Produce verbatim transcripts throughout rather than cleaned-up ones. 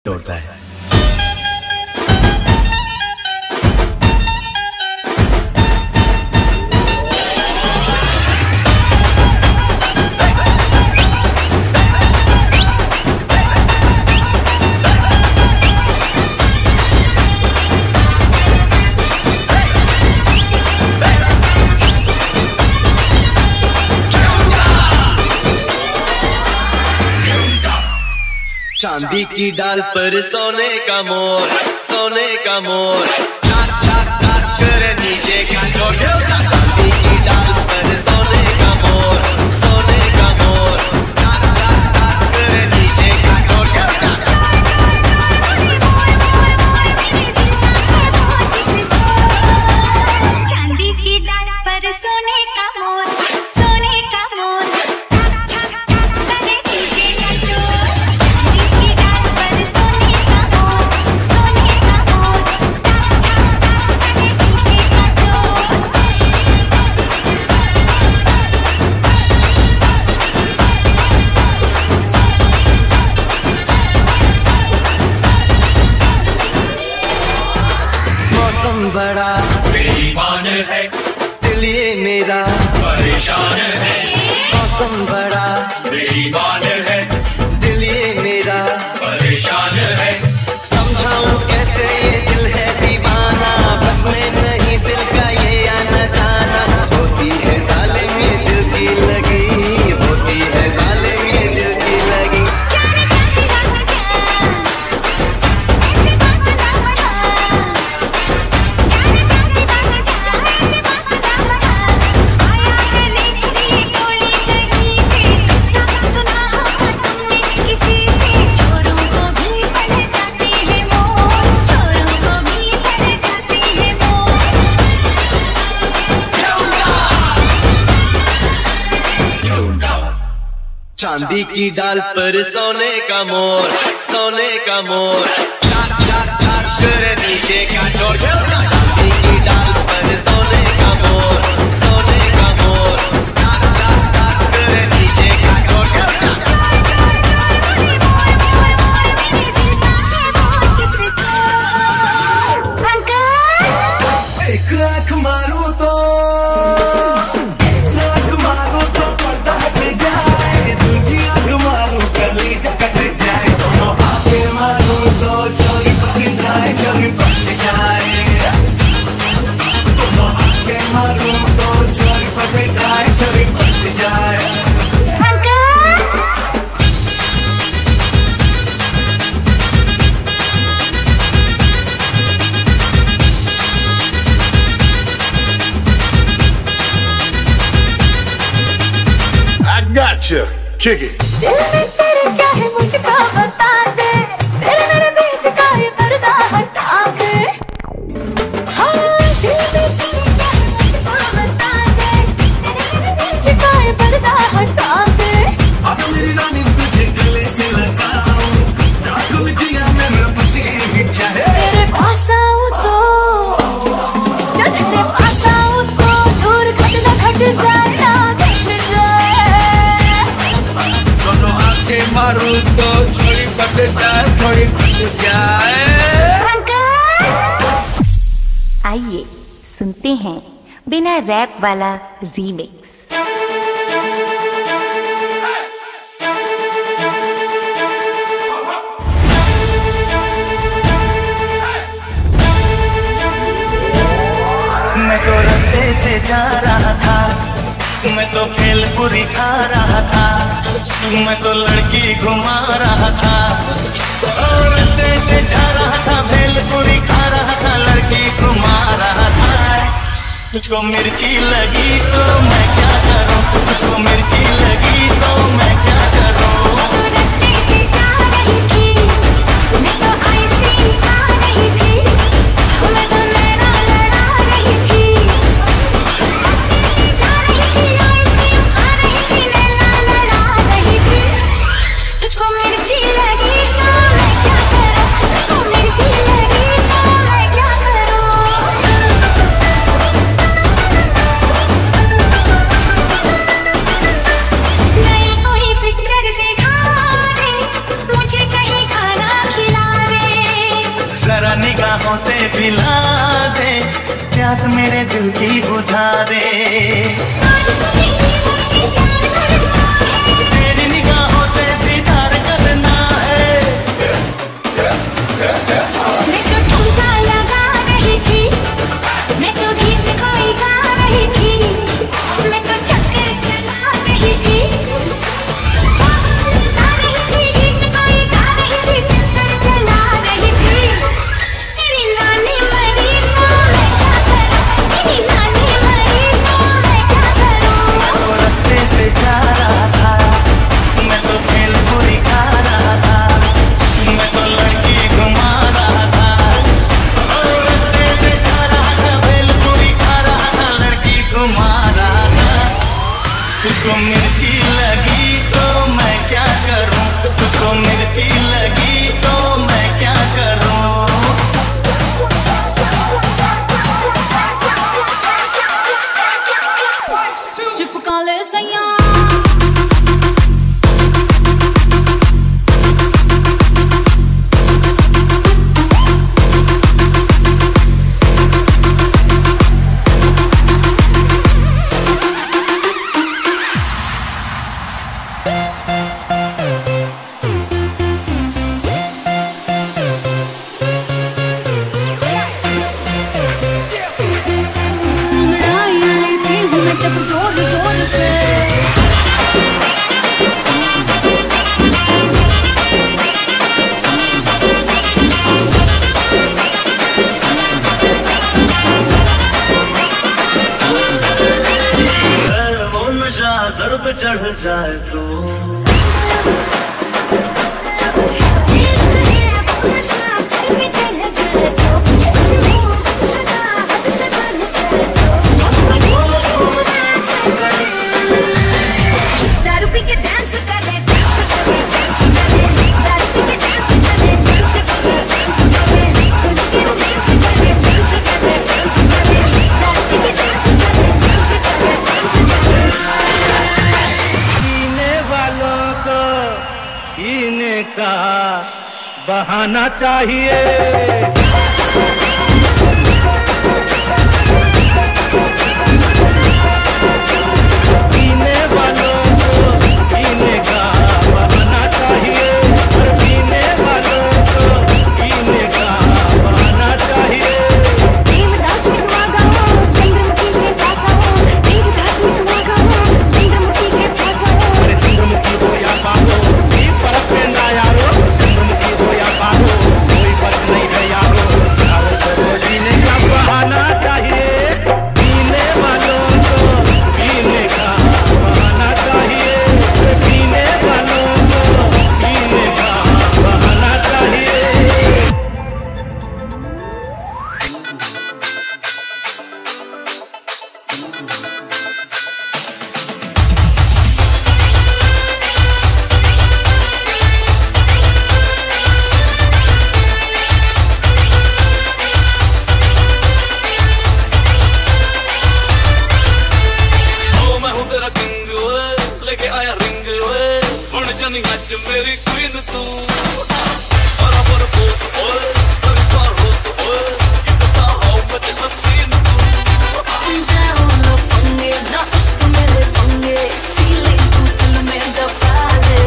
तोड़ता है। चांदी की डाल पर सोने का मोर, सोने का मोर, चाक चाक चाक करे नीचे का चोर। चांदी की डाल पर सोने का मोर, सोने का मोर, चाक चाक चाक करे नीचे का चोर। चांदी की डाल पर सोने का मोर, सोने का मोर, चाक चाक चाक करे नीचे का चोर। मौसम बड़ा बेईमान है, दिल ये मेरा परेशान है। मौसम बड़ा बेईमान है, दिल ये मेरा परेशान है। समझाऊं कैसे ये दिल है दीवाना, बस में नहीं दिल का ये आना जाना। होती है जालिम ये दिल की लगी, होती है जालिम ये दिल की लगी। चांदी की डाल पर सोने का मोर, सोने का मोर, चाक चाक चाक करे नीचे का चोर। चांदी की डाल पर सोने का मोर, सोने का मोर, चाक चाक चाक करे नीचे का चोर। एक लाख मारो तो Gotcha, kick it. दिल में तेरे क्या है मुझको बता दे, तेरे मेरे बीच का ये पर्दा हटा दे। हाँ, दिल में तेरे क्या है मुझको बता दे, तेरे मेरे बीच का ये पर्दा हटा दे। अब मेरी रानी तुझे गले से लगाऊं, राखूं जिया मेरा बस यही चाहे। तेरे पास आऊं तो, जब तेरे पास आऊं तो दूर घट ना घट जाए ना घट जाए। दोनों आंखें मारूं तो छोड़ी पट जाए, छोड़ी पट जाए। आइए सुनते हैं बिना रैप वाला रीमिक्स। मैं तो रास्ते से जा रहा था, मैं तो भेलपुरी खा रहा था, मैं तो लड़की घुमा रहा था। और रास्ते से जा रहा था, भेलपुरी खा रहा था, लड़की घुमा रहा था। तुझको मिर्ची लगी तो मैं क्या करूं, तुझको मिर्ची लगी तो मैं क्या करूं। रास्ते से जा रही थी, मैं तो आइसक्रीम खा रही थी, मैं तो नैना लड़ा रही थी। रास्ते से जा रही थी, आइसक्रीम खा रही थी, नैना लड़ा रही थी। तुझको मिर्ची लगी तो मैं क्या करूं, तुझको मिर्ची लगी तो मैं क्या करूं। नई कोई पिक्चर दिखा दे, मुझे कहीं खाना खिला निगाहों से पिला दे, प्यास मेरे दिल की बुझा दे। तेरी निगाहों से दीदार करना है। मैं तो ठुमका लगा रही थी, मैं तो गीत कोई गा रही थी, मैं तो चक्कर चला रही थी, गा रही थी गीत कोई गा रही थी, चक्कर चला रही थी। तेरी नानी मरी तो मैं क्या करूं, तेरी नानी मरी तो मैं क्या करूं। वो रास्ते से जा रहा था, मैं तो भेलपुरी खा रहा था, मैं तो लड़की घुमा रहा था। ओ रास्ते से जा रहा था, भेलपुरी खा रहा था, लड़की घुमा रहा था। तुझको मिर्ची लगी तो मैं क्या करूं, तुझको मिर्ची लगी तो मैं क्या करूं। चिपका ले सैया लड़ाई आई थी हूँ मैं जब जोर जोर से। वो नशा सर पे चढ़ जाए तो दारू पी के डांस करे, डांस करे, डांस करे, दारू पी के डांस करे, डांस करे, डांस करे, खुल के डांस करे, डांस करे, डांस करे, दारू पी के डांस करे, डांस करे, डांस करे। पीने वालों को पीने का बहाना चाहिए। पीने वालों को पीने का बहाना चाहिए, और पीने वालों को पीने का बहाना चाहिए। देवदास मितवा गाओ, चंद्रमुखी के पास आओ, देवदास मितवा गाओ, चंद्रमुखी के पास आओ। अरे चंद्रमुखी हो या पारो, कोई फर्क नहीं ना यारो, चंद्रमुखी हो या पारो, कोई फर्क नहीं है यारो। यारो को जीने का बहाना चाहिए, पीने वालों को पीने का बहाना चाहिए, पीने वालों को पीने का बहाना चाहिए। ओ मैं हूँ तेरा किंग ओए, लेके आया रिंग ओए, हुण जानी अज मेरी क्वीन तू। बराबर पोस ओए, करता रोस ओए, ये बता हाउ मच हसीन तू। जाओ ना पंगे, ना इश्क मेरे पंगे, फीलिंग तू दिल में दबा दे।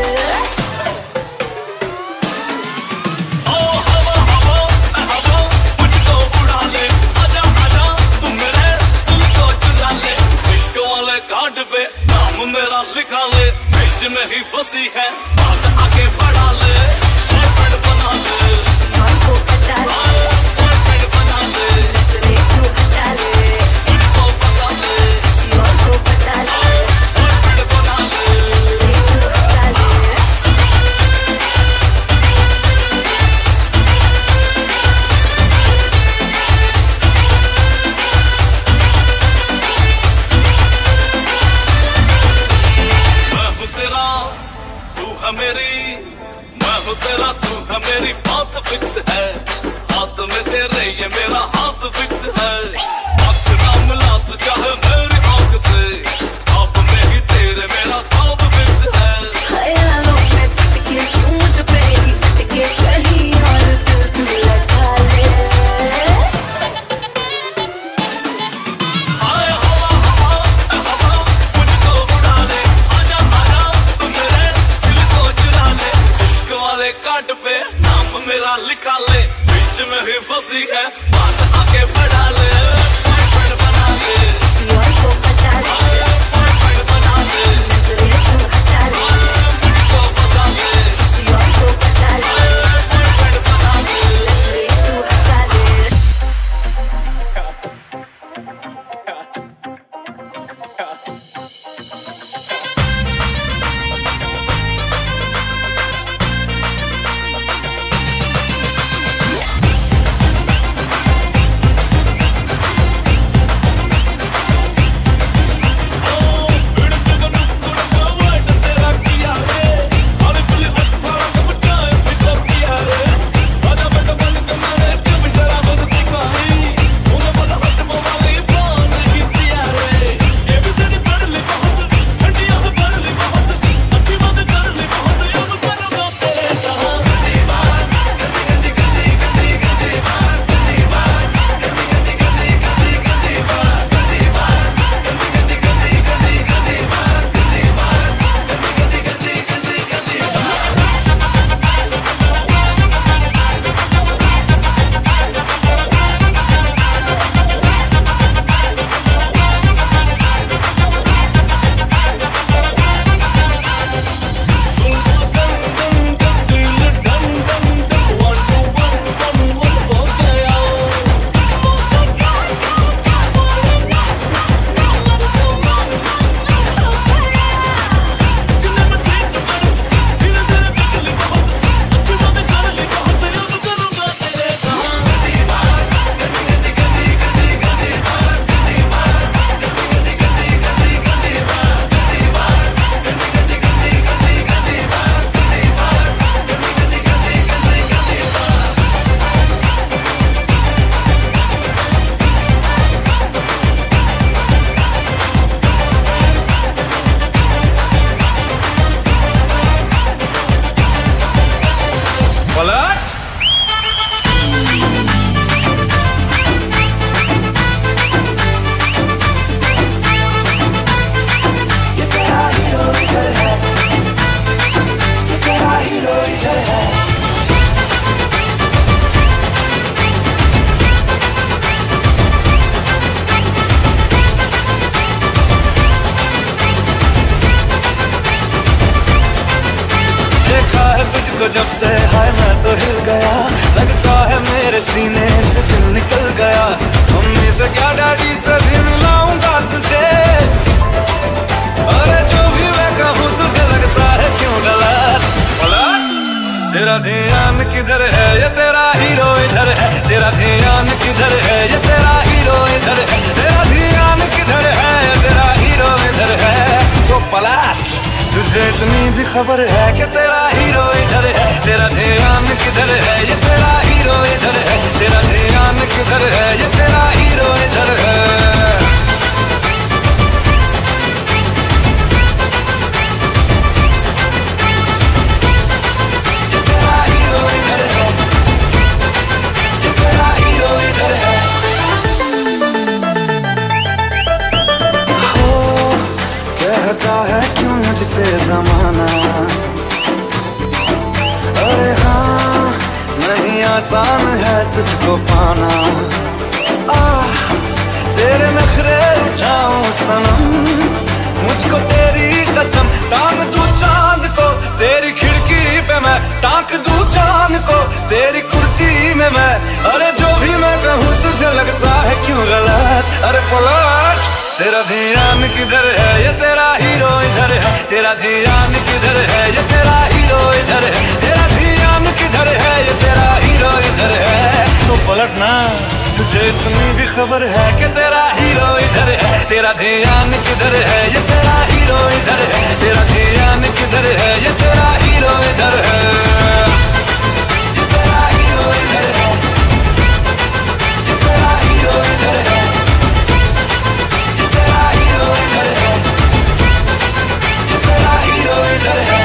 ओ हवा हवा मैं हवा, मुझको उड़ा ले, आजा आजा तू मेरे दिल को चुरा ले। इश्क वाले कार्ड पे नाम मेरा लिखा ले, बीच में ही फंसी है बात आगे बढ़ा ले। बॉयफ्रेंड बना ले, को पता ले, बॉयफ्रेंड बना ले, नजरे क्यों हटा ले, मुझको फंसा ले। किसी और को पता ले, बॉयफ्रेंड बना ले, नजरे क्यों हटा ले। मैं हूँ तेरा तू है मेरी, मैं हूँ तेरा तू है मेरी, बात फिक्स है। हाथ में तेरे ये मेरा हाथ फिक्स है। आँख ना मिला तू चाहे मेरी आँख से, आप में ही तेरे मेरा ख्वाब फिक्स है। ख्यालों में टटके क्यों मुझ पे ही अटके, कहीं और दिल तू लगा ले। वाले कार्ड पे नाम मेरा लिखा ले, बीच में ही फंसी है बात आगे बढ़ा ले, बॉयफ्रेंड बना ले, को पता ले, बॉयफ्रेंड बना ले, नजरें तू हटा ले, मुझको फंसा ले, को पता ले, बॉयफ्रेंड बना ले। नजरें तू हटा ले। जब से हाय मैं तो हिल गया, लगता है मेरे सीने से दिल निकल गया। मम्मी से क्या डैडी से भी मिलाऊंगा तुझे, अरे जो भी मैं कहूँ तुझे लगता है क्यों गलत। गलत तेरा ध्यान किधर है, ये तेरा हीरो इधर है। तेरा ध्यान किधर है, ये तेरा हीरो इधर है। तेरा ध्यान किधर है, ये तेरा हीरो इधर है। तो पलट, तुझे इतनी भी खबर है कि तेरा हीरो इधर है। तेरा ध्यान किधर है, ये तेरा हीरो इधर है। तेरा ध्यान किधर है, ये तेरा हीरो इधर है। ये तेरा हीरो इधर है, ये तेरा हीरो इधर है। हो कहता है क्यों मुझसे जमाना, अरे हाँ नहीं आसान है तुझको पाना। आह तेरे नखरे उठाऊं सनम, मुझको तेरी कसम टांग दूं चांद को। तेरी खिड़की पे मैं टांग दूं चांद को, तेरी कुर्ती में मैं। अरे जो भी मैं कहूँ तुझे लगता है क्यों गलत। अरे पलट, तेरा ध्यान किधर है, ये तेरा हीरो इधर है। तेरा ध्यान किधर है, ये तेरा हीरो इधर है। तेरा ध्यान किधर है, ये तेरा हीरो इधर है। तो पलटना, तुझे इतनी भी खबर है कि तेरा हीरो इधर है। तेरा ध्यान किधर है, ये तेरा हीरो इधर है। तेरा ध्यान किधर है, ये तेरा हीरो इधर है। ये तेरा हीरो इधर है, ये तेरा हीरो इधर है। ये तेरा हीरो इधर है, ये तेरा हीरो इधर है।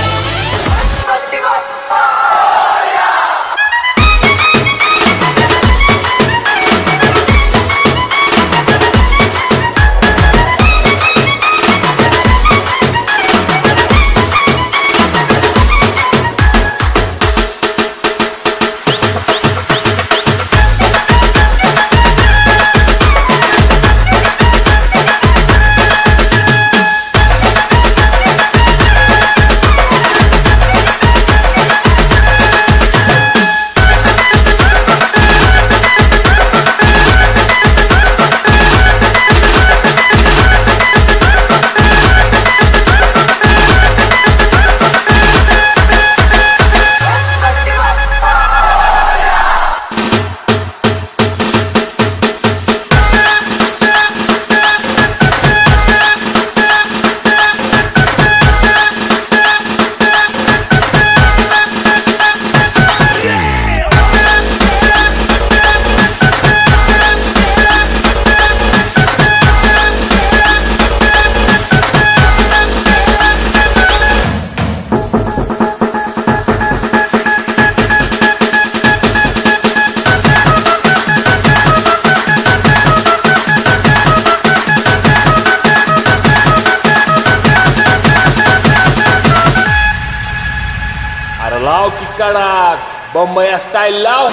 की कडक बंबई स्टाईल लाव.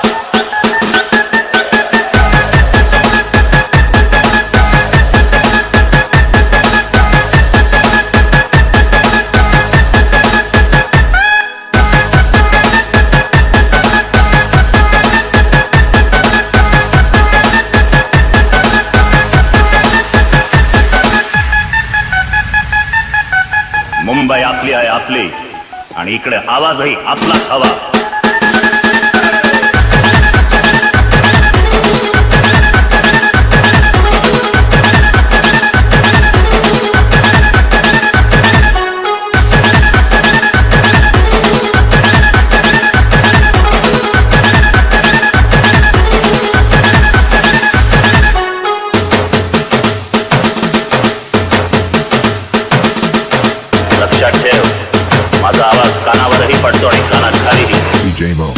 मुंबई आपली आहे आपली आणि इकडे आवाजही आपलाच हवा. लक्षात ठेव, माझा आवाज कानावरही पडतो आणि कानात खालीही. D J Mo.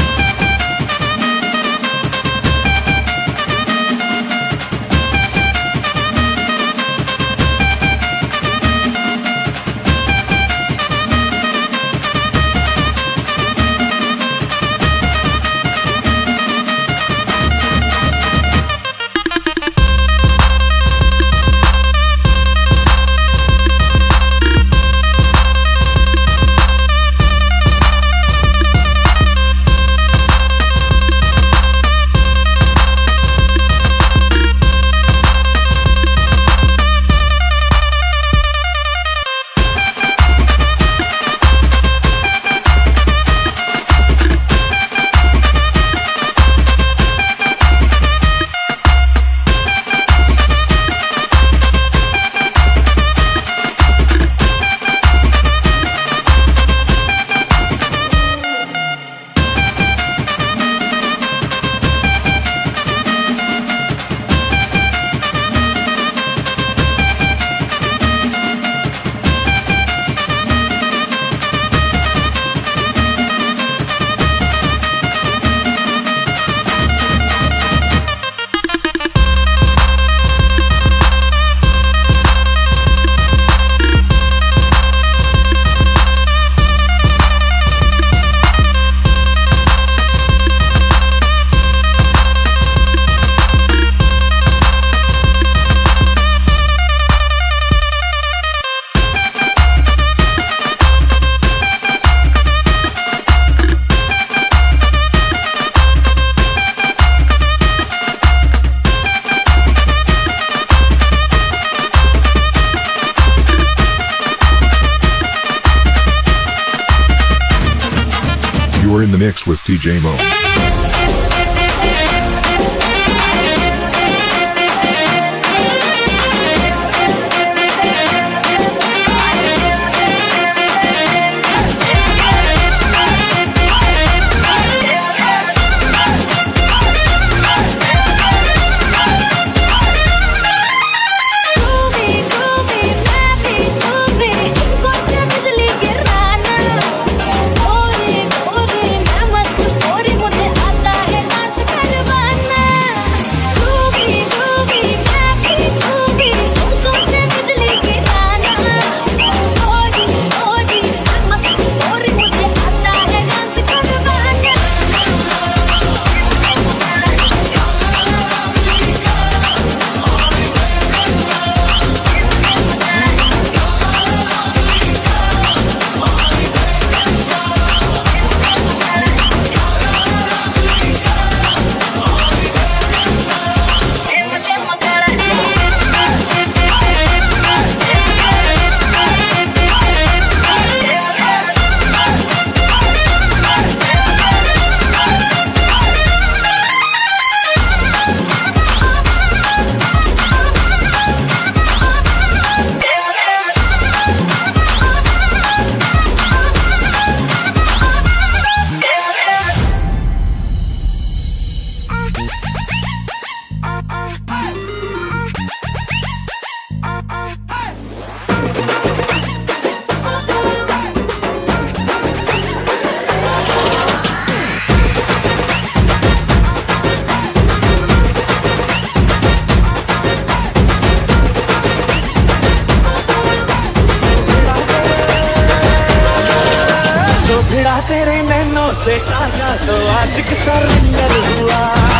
You are in the mix with D J Mo. गोरी गोरी मैं मस्त गोरी मुझे से काटा तो आशिक सरेंडर हुआ,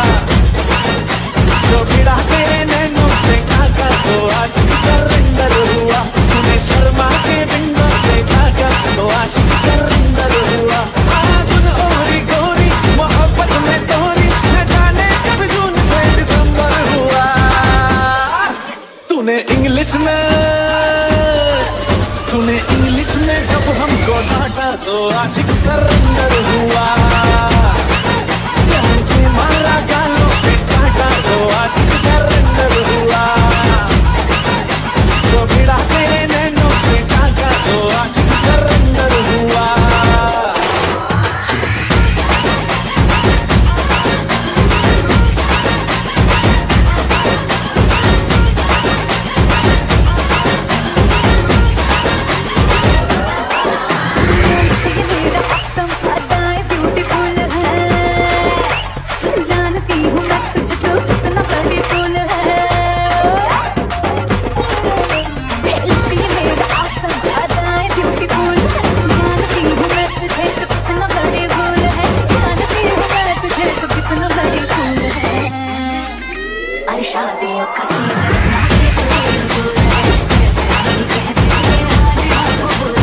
जो भिड़ा तेरे नैनों से काटा तो आशिक सरेंडर हुआ, तूने शर्मा के विंडो से काटा तो आशिक सरेंडर हुआ। आया सुन ओरी गोरी मोहब्बत में तोरी, न जाने कब जून से दिसंबर हुआ। तूने इंग्लिश में तूने इंग्लिश में जब हमको डांटा तो आशिक सरेंडर हुआ, जान से मारा गालों पे चाटा तो आशिक सरेंडर हुआ, जो भिड़ा तेरे नैनों से काटा तो आशिक सरेंडर हुआ। शादियों का सीजन कैसे नहीं कहते आज आपको भूल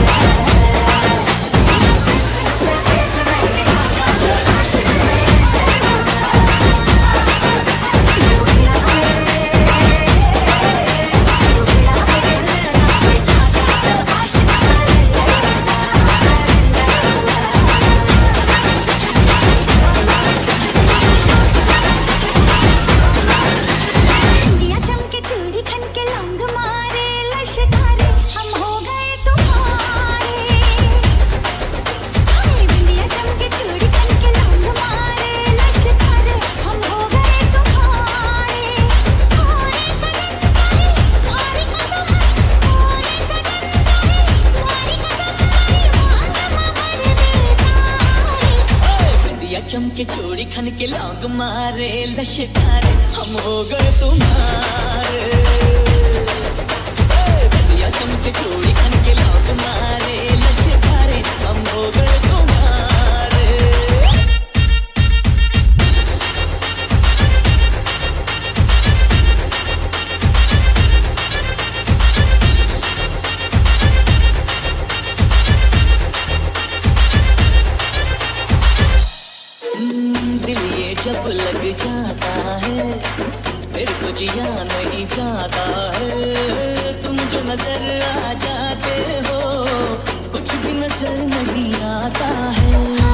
चमके चोरी खन के लौंग मारे लश्कारे हम हो गए तुम्हारे। दिया चमके चोरी खन के लौंग मारे लश्कारे हम हो गए तुम्हारे। दिल ये जब लग जाता है फिर कुछ यहाँ नहीं जाता है, तुम जो नजर आ जाते हो कुछ भी नजर नहीं आता है।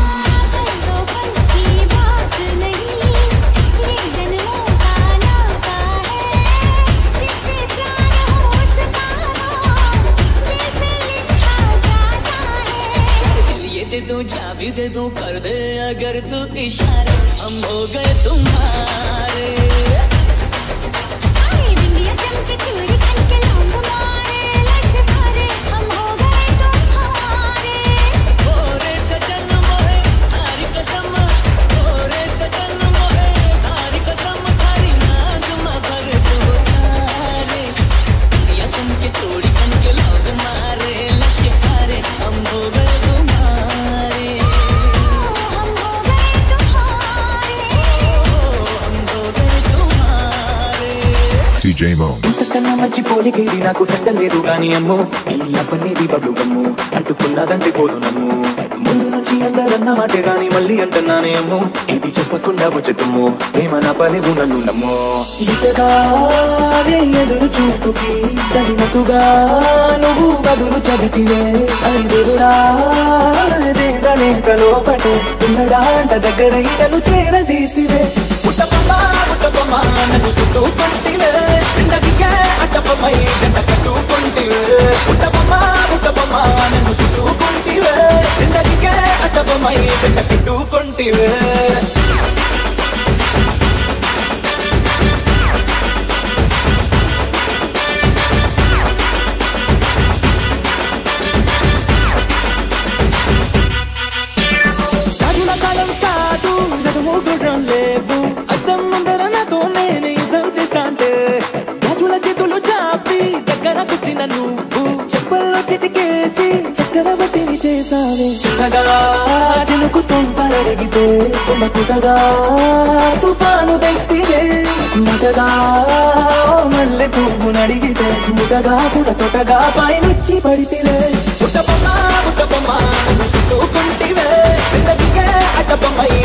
की बात नहीं, ये जन्मों का नाता है, जिससे प्यार हो उसका दिल पे लिखा जाता है। ये दे दो चाबी दे दो कर दे अगर तू इशारे हम हो गए तुम्हारे। बिंदिया चमके चूड़ी खन के लौंग मारे लश्कारे हम हो गए तुम्हारे। ओरे सजन मोहे तारी कसम, ओरे सजन मोहे तारी कसम, थारी नाग में भर दो तारे। बिंदिया चमके चूड़ी खन के लौंग मारे लश्कारे हम हो गए तुम्हारे। D J Mo. ఇంతకన్నా మంచి పోలికేది నాకు తగ్గలేదు గాని అమ్మో, ఈ అవ్వనేది బబ్లు గమ్ము అంటుకున్నదంటే పోదు నమ్ము. ముందు నుంచి అందరన్న మాటే గాని మళ్ళీ అంటున్నానే అమ్మో, ఇది చెప్పకుండా వచ్చటమ్మో ప్రేమ నా పలేవు నన్ను నమ్మో. ఇంతగానే ఎదురు చూపుకి తగినట్టుగా నువ్వు బదులు చదివితే ఐదురా దేవనే లోపటే ఉన్నడాంట దగ్గర నన్ను చేరదీస్తే. పుట్టబొమ్మా పుట్టబొమ్మా నన్ను చుట్టుకుంటివే, జిందగీకే అట్టబొమ్మై గంట కట్టుకుంటివే. పుట్టబొమ్మా పుట్టబొమ్మా నన్ను చుట్టుకుంటివే, జిందగీకే అట్టబొమ్మై గంట కట్టుకుంటివే. నువ్వు చెప్పల్లో చిటికేసి చక్క చక్రవర్తిని చేసావే చిన్నగా చినుకు తుంపరడిగితే తుమ్మకుతగా తుఫాను తెస్తే మగగా మల్లె పువ్వు నడిగితే ముదగా పుడ తొటగా పైనుచ్చి పడితిలే పుట్టబొమ్మ పుట్టబొమ్మ చుట్టుకుంటివే జిందగీకే అడ్డబొమ్మై